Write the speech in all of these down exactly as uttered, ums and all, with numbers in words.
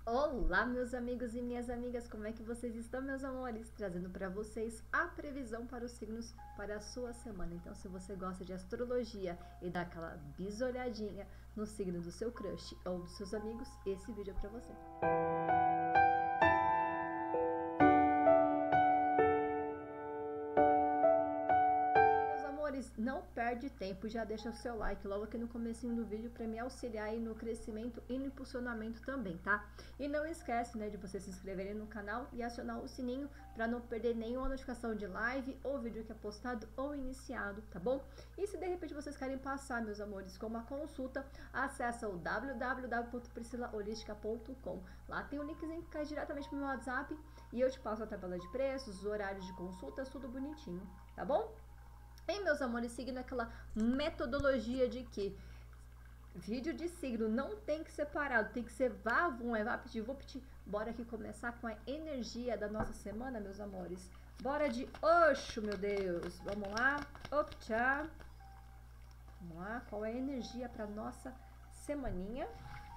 Olá, meus amigos e minhas amigas, como é que vocês estão, meus amores? Trazendo para vocês a previsão para os signos para a sua semana. Então, se você gosta de astrologia e dá aquela bisolhadinha no signo do seu crush ou dos seus amigos, esse vídeo é para você. Não perde tempo, já deixa o seu like logo aqui no comecinho do vídeo para me auxiliar aí no crescimento e no impulsionamento também, tá? E não esquece, né, de você se inscrever no canal e acionar o sininho para não perder nenhuma notificação de live ou vídeo que é postado ou iniciado, tá bom? E se de repente vocês querem passar, meus amores, com uma consulta, acessa o w w w ponto priscila holística ponto com. Lá tem um linkzinho que cai diretamente pro meu WhatsApp e eu te passo a tabela de preços, os horários de consultas, tudo bonitinho, tá bom? E, meus amores, seguindo aquela metodologia de que vídeo de signo não tem que ser parado, tem que ser vavum, é vapt, vupt. Bora aqui começar com a energia da nossa semana, meus amores. Bora de Oxo, meu Deus. Vamos lá. Optcha. Vamos lá, qual é a energia para nossa semaninha?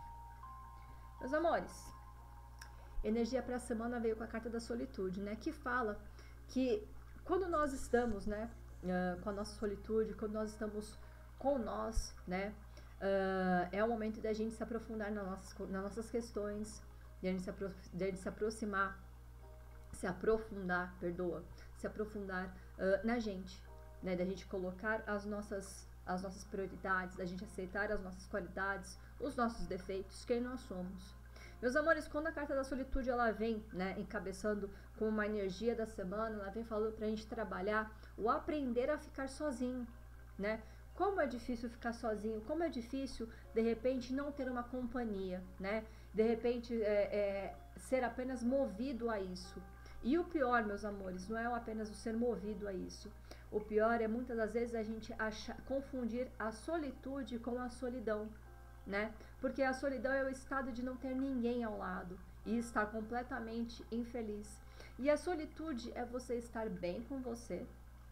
Meus amores, energia para a semana veio com a carta da solitude, né? Que fala que quando nós estamos, né? Uh, com a nossa solitude, quando nós estamos com nós, né, uh, é o momento da gente se aprofundar nas nossas, nas nossas questões, de a gente se, apro de a gente se aproximar, se aprofundar, perdoa, se aprofundar uh, na gente, né, da gente colocar as nossas, as nossas prioridades, da gente aceitar as nossas qualidades, os nossos defeitos, quem nós somos. Meus amores, quando a carta da solitude ela vem, né, encabeçando com uma energia da semana, ela vem falando pra gente trabalhar o aprender a ficar sozinho, né? Como é difícil ficar sozinho, como é difícil, de repente, não ter uma companhia, né? De repente, é, é, ser apenas movido a isso. E o pior, meus amores, não é apenas o ser movido a isso. O pior é, muitas das vezes, a gente achar, confundir a solitude com a solidão. Né? Porque a solidão é o estado de não ter ninguém ao lado e estar completamente infeliz. E a solitude é você estar bem com você,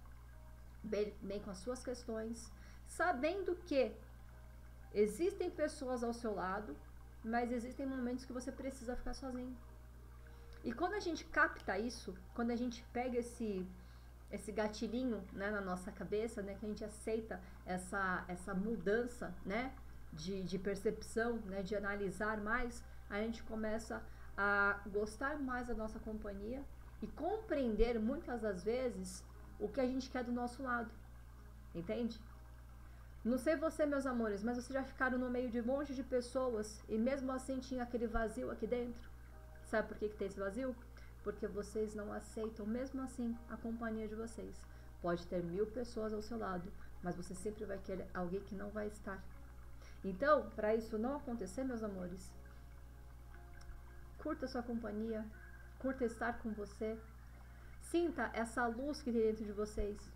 bem, bem com as suas questões, sabendo que existem pessoas ao seu lado, mas existem momentos que você precisa ficar sozinho. E quando a gente capta isso, quando a gente pega esse esse gatilhinho, né, na nossa cabeça, né, que a gente aceita essa essa mudança, né? De, de percepção, né, de analisar mais, a gente começa a gostar mais da nossa companhia e compreender muitas das vezes o que a gente quer do nosso lado, entende? Não sei você, meus amores, mas vocês já ficaram no meio de um monte de pessoas e mesmo assim tinha aquele vazio aqui dentro? Sabe por que que tem esse vazio? Porque vocês não aceitam, mesmo assim, a companhia de vocês. Pode ter mil pessoas ao seu lado, mas você sempre vai querer alguém que não vai estar. Então, para isso não acontecer, meus amores, curta sua companhia, curta estar com você, sinta essa luz que tem dentro de vocês.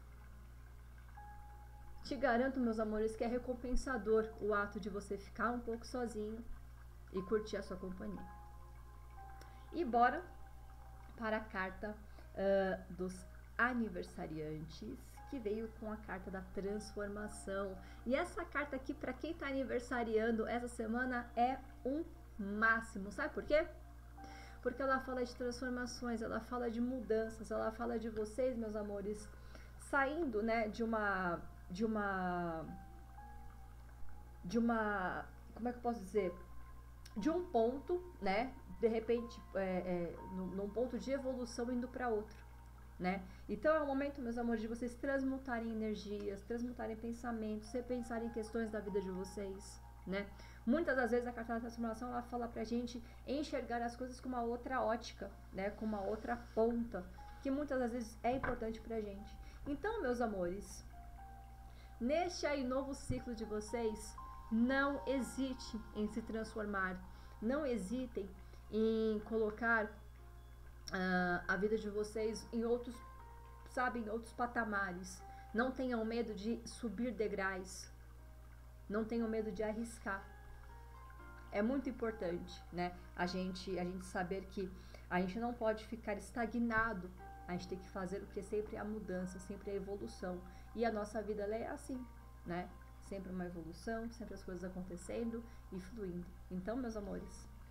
Te garanto, meus amores, que é recompensador o ato de você ficar um pouco sozinho e curtir a sua companhia. E bora para a carta uh, dos aniversariantes, que veio com a carta da transformação. E essa carta aqui, para quem tá aniversariando essa semana, é um máximo. Sabe por quê? Porque ela fala de transformações, ela fala de mudanças, ela fala de vocês, meus amores, saindo, né, de uma de uma de uma como é que eu posso dizer? De um ponto, né, de repente, é, é, num ponto de evolução indo para outro. Né? Então é o momento, meus amores, de vocês transmutarem energias, transmutarem pensamentos, repensarem questões da vida de vocês, né? Muitas das vezes a carta da transformação ela fala pra gente enxergar as coisas com uma outra ótica, né? Com uma outra ponta, que muitas das vezes é importante pra gente. Então, meus amores, neste aí novo ciclo de vocês, não hesite em se transformar, não hesitem em colocar Uh, a vida de vocês em outros, sabe, em outros patamares. Não tenham medo de subir degraus. Não tenham medo de arriscar. É muito importante, né? A gente, a gente saber que a gente não pode ficar estagnado. A gente tem que fazer o que é sempre a mudança, sempre a evolução. E a nossa vida ela é assim, né? Sempre uma evolução, sempre as coisas acontecendo e fluindo. Então, meus amores,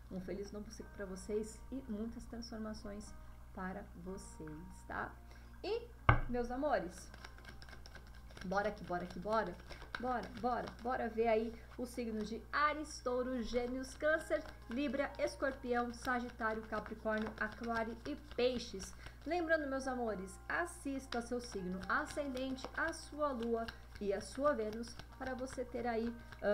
Um feliz novo ciclo para vocês e muitas transformações para vocês, tá? E, meus amores, bora que bora que bora. Bora, bora, bora ver aí os signos de Áries, Touro, Gêmeos, Câncer, Libra, Escorpião, Sagitário, Capricórnio, Aquário e Peixes. Lembrando, meus amores, assista seu signo ascendente, a sua lua e a sua Vênus para você ter aí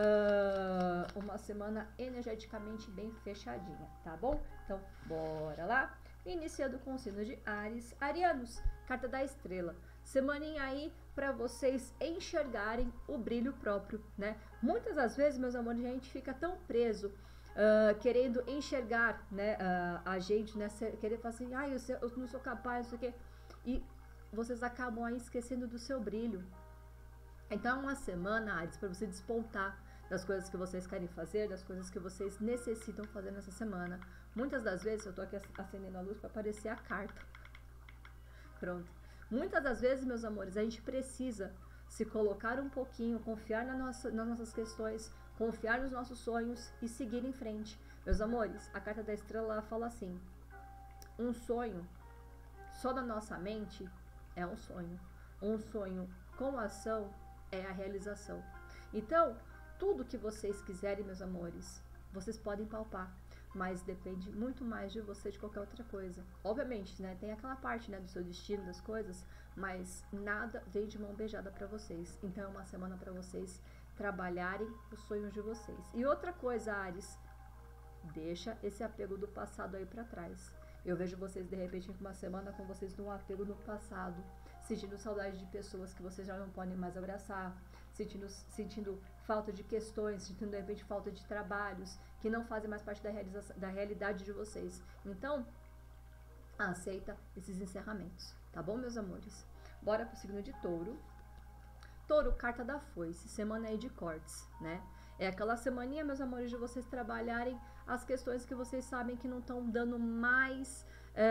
uh, uma semana energeticamente bem fechadinha, tá bom? Então, bora lá. Iniciando com o signo de Áries, Arianos, carta da estrela. Semaninha aí para vocês enxergarem o brilho próprio, né? Muitas das vezes, meus amores, a gente fica tão preso uh, querendo enxergar, né, uh, a gente, né, querer falar assim, ah, eu, eu não sou capaz, não sei o quê, e vocês acabam aí esquecendo do seu brilho. Então, é uma semana, Áries, para você despontar das coisas que vocês querem fazer, das coisas que vocês necessitam fazer nessa semana. Muitas das vezes, eu tô aqui acendendo a luz para aparecer a carta. Pronto. Muitas das vezes, meus amores, a gente precisa se colocar um pouquinho, confiar na nossa, nas nossas questões, confiar nos nossos sonhos e seguir em frente. Meus amores, a carta da estrela fala assim, um sonho só na nossa mente é um sonho. Um sonho com ação é a realização. Então, tudo que vocês quiserem, meus amores, vocês podem palpar. Mas depende muito mais de você de qualquer outra coisa. Obviamente, né, tem aquela parte, né, do seu destino, das coisas, mas nada vem de mão beijada para vocês. Então é uma semana para vocês trabalharem os sonhos de vocês. E outra coisa, Áries, deixa esse apego do passado aí para trás. Eu vejo vocês, de repente, uma semana com vocês num apego no passado, sentindo saudade de pessoas que vocês já não podem mais abraçar, sentindo, sentindo falta de questões, sentindo, de repente, falta de trabalhos que não fazem mais parte da, realização, da realidade de vocês. Então, aceita esses encerramentos, tá bom, meus amores? Bora pro signo de Touro. Touro, carta da foice, semana aí de cortes, né? É aquela semaninha, meus amores, de vocês trabalharem as questões que vocês sabem que não estão dando mais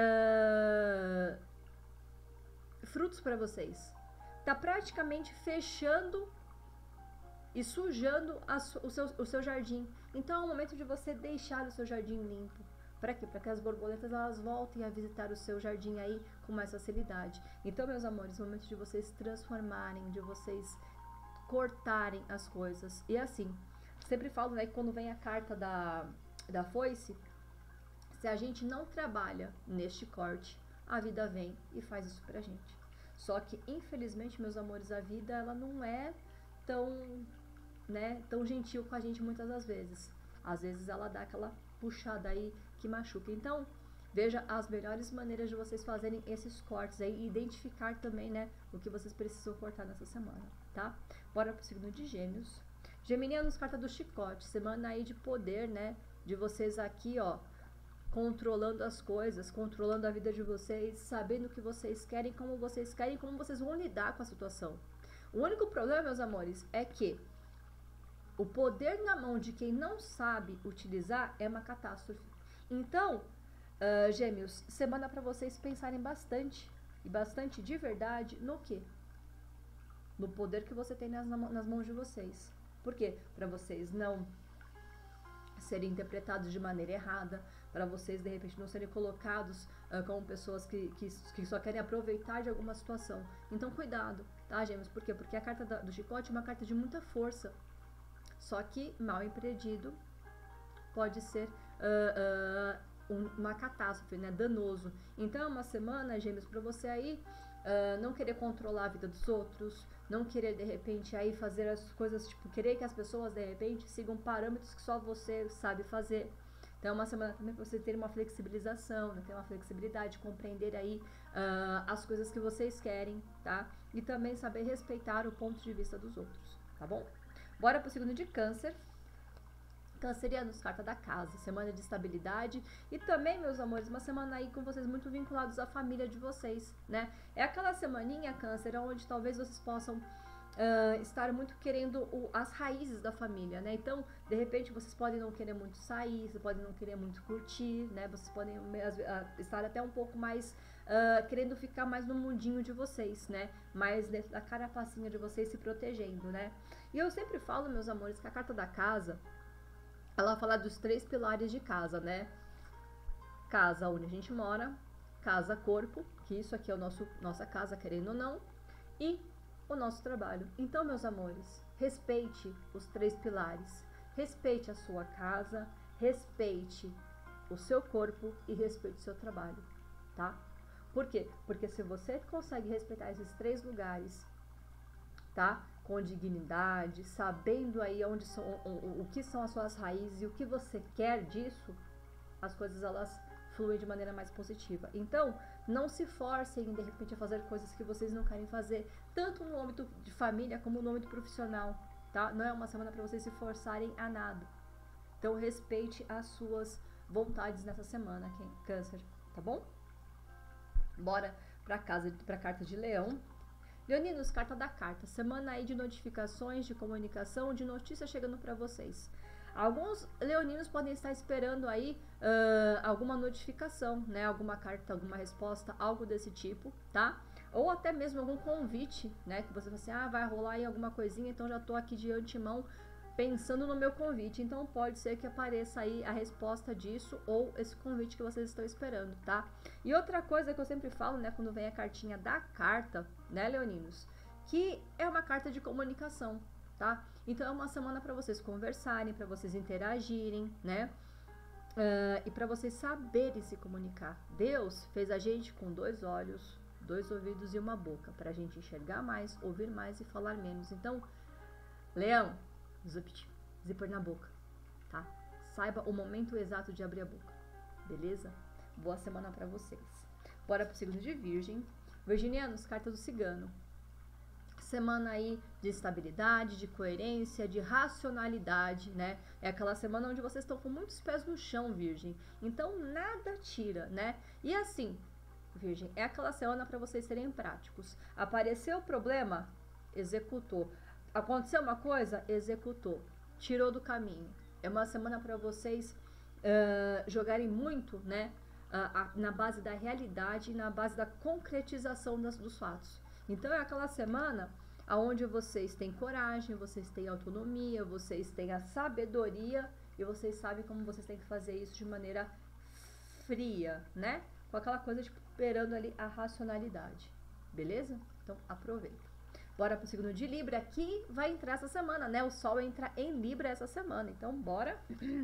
é, frutos para vocês. Tá praticamente fechando e sujando a, o, seu, o seu jardim. Então é o momento de você deixar o seu jardim limpo. Para quê? Para que as borboletas elas voltem a visitar o seu jardim aí com mais facilidade. Então, meus amores, é o momento de vocês transformarem, de vocês cortarem as coisas. E assim, sempre falo, né, que quando vem a carta da, da foice, se a gente não trabalha neste corte, a vida vem e faz isso pra gente. Só que, infelizmente, meus amores, a vida ela não é tão, né, tão gentil com a gente muitas das vezes. Às vezes ela dá aquela puxada aí que machuca. Então, veja as melhores maneiras de vocês fazerem esses cortes aí e identificar também, né, o que vocês precisam cortar nessa semana, tá? Bora pro signo de Gêmeos. Geminianos, carta do chicote, semana aí de poder, né, de vocês aqui, ó, controlando as coisas, controlando a vida de vocês, sabendo o que vocês querem, como vocês querem, como vocês vão lidar com a situação. O único problema, meus amores, é que o poder na mão de quem não sabe utilizar é uma catástrofe. Então, uh, Gêmeos, semana para vocês pensarem bastante, e bastante de verdade, no quê? No poder que você tem nas, nas mãos de vocês. Por quê? Para vocês não serem interpretados de maneira errada, para vocês, de repente, não serem colocados uh, como pessoas que, que, que só querem aproveitar de alguma situação. Então, cuidado, tá, Gêmeos? Por quê? Porque a carta da, do chicote é uma carta de muita força. Só que, mal empreendido, pode ser uh, uh, um, uma catástrofe, né? Danoso. Então, é uma semana, Gêmeos, para você aí uh, não querer controlar a vida dos outros, não querer, de repente, aí fazer as coisas, tipo, querer que as pessoas, de repente, sigam parâmetros que só você sabe fazer. Então, é uma semana também para você ter uma flexibilização, né? Ter uma flexibilidade, compreender aí uh, as coisas que vocês querem, tá? E também saber respeitar o ponto de vista dos outros, tá bom? Bora pro signo de Câncer. Cancerianos, carta da casa, semana de estabilidade e também, meus amores, uma semana aí com vocês muito vinculados à família de vocês, né? É aquela semaninha, Câncer, onde talvez vocês possam uh, estar muito querendo o, as raízes da família, né? Então, de repente, vocês podem não querer muito sair, vocês podem não querer muito curtir, né? Vocês podem uh, estar até um pouco mais uh, querendo ficar mais no mundinho de vocês, né? Mais dentro da carapacinha de vocês se protegendo, né? E eu sempre falo, meus amores, que a carta da casa ela fala dos três pilares de casa, né? Casa onde a gente mora, casa corpo, que isso aqui é o nosso nossa casa, querendo ou não, e o nosso trabalho. Então, meus amores, respeite os três pilares. Respeite a sua casa, respeite o seu corpo e respeite o seu trabalho, tá? Por quê? Porque se você consegue respeitar esses três lugares, tá? Com dignidade, sabendo aí onde são, o, o que são as suas raízes e o que você quer disso, as coisas elas fluem de maneira mais positiva. Então, não se forcem de repente a fazer coisas que vocês não querem fazer, tanto no âmbito de família como no âmbito profissional, tá? Não é uma semana para vocês se forçarem a nada. Então, respeite as suas vontades nessa semana, quem Câncer, tá bom? Bora para casa, para carta de Leão. Leoninos, carta da carta. Semana aí de notificações, de comunicação, de notícias chegando para vocês. Alguns leoninos podem estar esperando aí uh, alguma notificação, né? Alguma carta, alguma resposta, algo desse tipo, tá? Ou até mesmo algum convite, né? Que você fala assim, ah, vai rolar aí alguma coisinha, então já tô aqui de antemão pensando no meu convite. Então pode ser que apareça aí a resposta disso ou esse convite que vocês estão esperando, tá? E outra coisa que eu sempre falo, né? Quando vem a cartinha da carta, né, leoninos? Que é uma carta de comunicação, tá? Então é uma semana para vocês conversarem, para vocês interagirem, né? Uh, e para vocês saberem se comunicar. Deus fez a gente com dois olhos, dois ouvidos e uma boca, para a gente enxergar mais, ouvir mais e falar menos. Então, Leão, zupt, zíper na boca, tá? Saiba o momento exato de abrir a boca, beleza? Boa semana para vocês. Bora pro signo de Virgem. Virginianos, carta do cigano. Semana aí de estabilidade, de coerência, de racionalidade, né? É aquela semana onde vocês estão com muitos pés no chão, Virgem. Então, nada tira, né? E assim, Virgem, é aquela semana para vocês serem práticos. Apareceu o problema? Executou. Aconteceu uma coisa? Executou. Tirou do caminho. É uma semana para vocês uh, jogarem muito, né? Uh, na base da realidade e na base da concretização das, dos fatos. Então, é aquela semana onde vocês têm coragem, vocês têm autonomia, vocês têm a sabedoria e vocês sabem como vocês têm que fazer isso de maneira fria, né? Com aquela coisa, tipo, esperando ali a racionalidade. Beleza? Então, aproveita. Bora pro signo de Libra, que vai entrar essa semana, né? O Sol entra em Libra essa semana. Então, bora.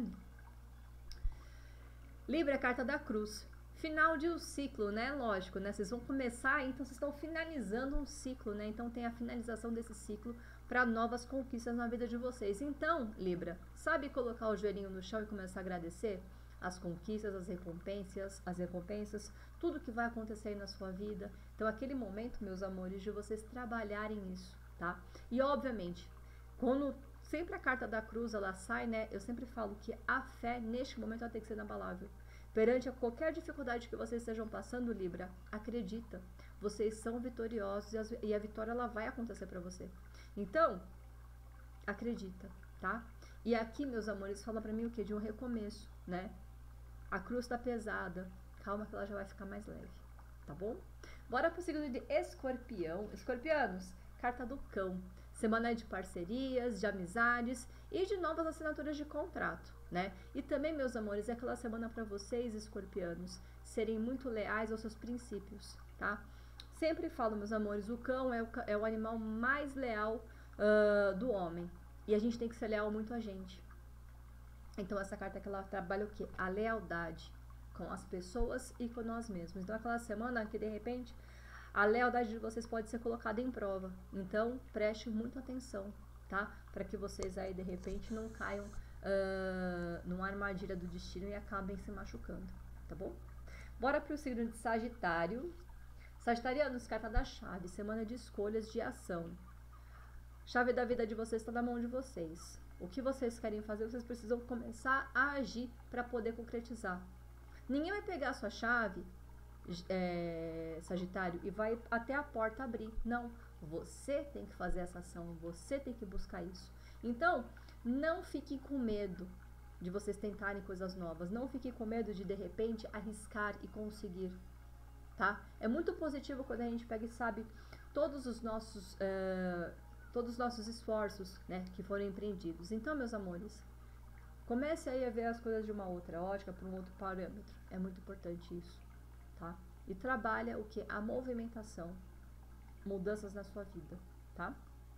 Libra, carta da cruz. Final de um ciclo, né? Lógico, né? Vocês vão começar, então vocês estão finalizando um ciclo, né? Então tem a finalização desse ciclo para novas conquistas na vida de vocês. Então, Libra, sabe colocar o joelhinho no chão e começar a agradecer as conquistas, as recompensas, as recompensas, tudo que vai acontecer aí na sua vida. Então, aquele momento, meus amores, de vocês trabalharem isso, tá? E obviamente, quando sempre a carta da cruz ela sai, né? Eu sempre falo que a fé neste momento ela tem que ser inabalável. Perante a qualquer dificuldade que vocês estejam passando, Libra, acredita, vocês são vitoriosos e, as, e a vitória ela vai acontecer para você. Então, acredita, tá? E aqui, meus amores, fala para mim o quê? De um recomeço, né? A cruz tá pesada, calma que ela já vai ficar mais leve, tá bom? Bora pro signo de Escorpião. Escorpianos, carta do cão. Semana de parcerias, de amizades e de novas assinaturas de contrato, né? E também, meus amores, é aquela semana para vocês, escorpianos, serem muito leais aos seus princípios, tá? Sempre falo, meus amores, o cão é o, é o animal mais leal uh, do homem. E a gente tem que ser leal muito a gente. Então, essa carta que ela trabalha o quê? A lealdade com as pessoas e com nós mesmos. Então, aquela semana que, de repente, a lealdade de vocês pode ser colocada em prova. Então, preste muita atenção, tá? Para que vocês aí, de repente, não caiam uh, numa armadilha do destino e acabem se machucando, tá bom? Bora pro signo de Sagitário. Sagitarianos, carta da chave. Semana de escolhas, de ação. Chave da vida de vocês está na mão de vocês. O que vocês querem fazer, vocês precisam começar a agir para poder concretizar. Ninguém vai pegar a sua chave, É, Sagitário, e vai até a porta abrir. Não, você tem que fazer essa ação, você tem que buscar isso. Então, não fiquem com medo de vocês tentarem coisas novas, não fiquem com medo de de repente arriscar e conseguir, tá? É muito positivo quando a gente pega e sabe todos os nossos uh, todos os nossos esforços, né, que foram empreendidos. Então, meus amores, Comece aí a ver as coisas de uma outra ótica, por um outro parâmetro. É muito importante isso, tá? E trabalha o que? A movimentação, mudanças na sua vida, tá?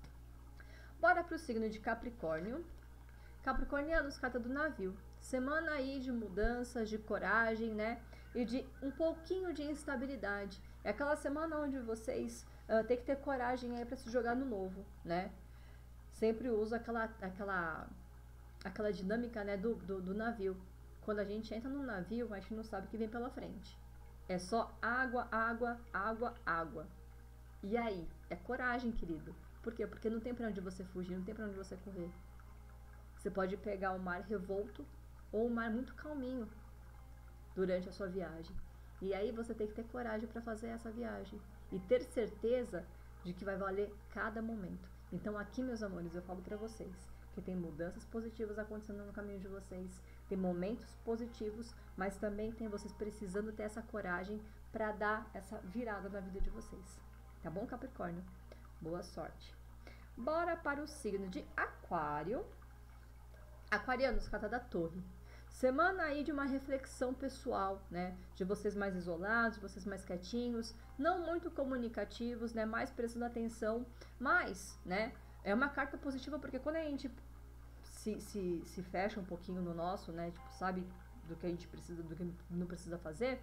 Bora pro signo de Capricórnio. Capricornianos, carta do navio. Semana aí de mudanças, de coragem, né? E de um pouquinho de instabilidade. É aquela semana onde vocês uh, têm que ter coragem aí para se jogar no novo, né? Sempre uso aquela, aquela, aquela dinâmica, né, do, do, do navio. Quando a gente entra no navio, a gente não sabe o que vem pela frente. É só água, água, água, água. E aí? É coragem, querido. Por quê? Porque não tem pra onde você fugir, não tem pra onde você correr. Você pode pegar um mar revolto ou um mar muito calminho durante a sua viagem. E aí você tem que ter coragem para fazer essa viagem. E ter certeza de que vai valer cada momento. Então aqui, meus amores, eu falo para vocês que tem mudanças positivas acontecendo no caminho de vocês. Tem momentos positivos, mas também tem vocês precisando ter essa coragem para dar essa virada na vida de vocês. Tá bom, Capricórnio? Boa sorte. Bora para o signo de Aquário. Aquarianos, carta da Torre. Semana aí de uma reflexão pessoal, né? De vocês mais isolados, de vocês mais quietinhos, não muito comunicativos, né? Mais prestando atenção, mas, né? É uma carta positiva porque quando a gente se, se, se fecha um pouquinho no nosso, né? Tipo, sabe do que a gente precisa, do que não precisa fazer,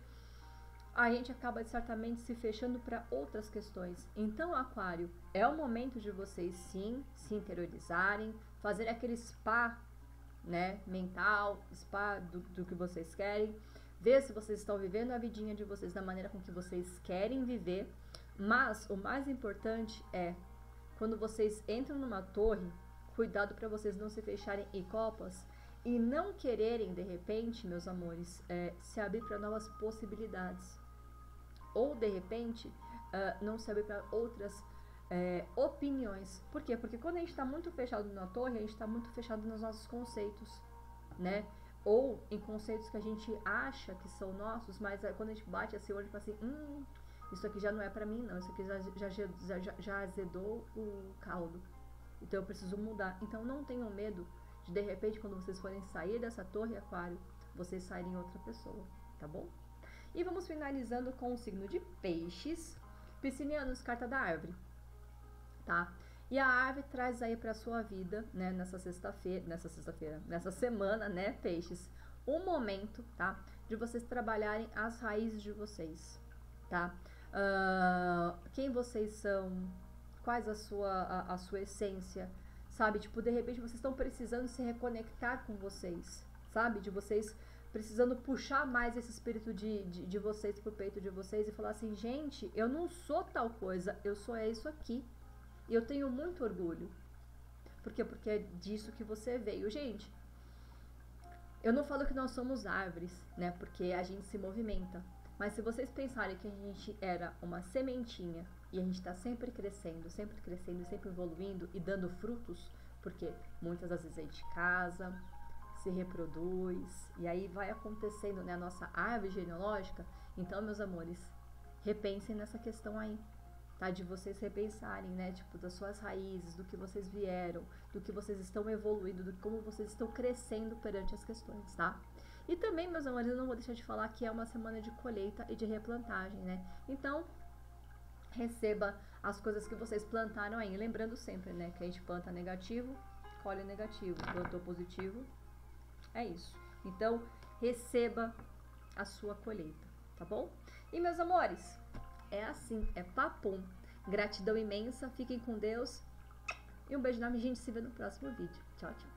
a gente acaba certamente se fechando para outras questões. Então, Aquário, é o momento de vocês sim se interiorizarem, fazer aquele spa, né, mental, spa do, do que vocês querem, ver se vocês estão vivendo a vidinha de vocês da maneira com que vocês querem viver, mas o mais importante é, quando vocês entram numa torre, cuidado para vocês não se fecharem em copas e não quererem, de repente, meus amores, é, se abrir para novas possibilidades, ou de repente, uh, não se abrir para outras É, opiniões. Por quê? Porque quando a gente está muito fechado na torre, a gente está muito fechado nos nossos conceitos, né? Ou em conceitos que a gente acha que são nossos, mas quando a gente bate assim o olho e fala assim, hum, isso aqui já não é pra mim não, isso aqui já, já, já, já azedou o caldo, então eu preciso mudar. Então não tenham medo de, de repente, quando vocês forem sair dessa torre, Aquário, vocês saírem outra pessoa, tá bom? E vamos finalizando com o signo de Peixes. Piscinianos, carta da árvore. Tá? E a árvore traz aí para sua vida, né, nessa sexta-feira, nessa sexta-feira, nessa semana, né, Peixes, um momento, tá, de vocês trabalharem as raízes de vocês, tá? Uh, quem vocês são, quais a sua, a, a sua essência, sabe? Tipo, de repente vocês estão precisando se reconectar com vocês, sabe? De vocês precisando puxar mais esse espírito de, de, de vocês pro peito de vocês e falar assim, gente, eu não sou tal coisa, eu sou isso aqui. E eu tenho muito orgulho. Por quê? Porque é disso que você veio. Gente, eu não falo que nós somos árvores, né? Porque a gente se movimenta. Mas se vocês pensarem que a gente era uma sementinha e a gente está sempre crescendo, sempre crescendo, sempre evoluindo e dando frutos, porque muitas das vezes a gente casa, se reproduz, e aí vai acontecendo, né, a nossa árvore genealógica. Então, meus amores, repensem nessa questão aí. Tá, de vocês repensarem, né, tipo, das suas raízes, do que vocês vieram, do que vocês estão evoluindo, do como vocês estão crescendo perante as questões, tá? E também, meus amores, eu não vou deixar de falar que é uma semana de colheita e de replantagem, né? Então, receba as coisas que vocês plantaram aí. Lembrando sempre, né, que a gente planta negativo, colhe negativo, plantou positivo, é isso. Então, receba a sua colheita, tá bom? E, meus amores, é assim, é papum. Gratidão imensa, fiquem com Deus. E um beijo enorme, a gente se vê no próximo vídeo. Tchau, tchau.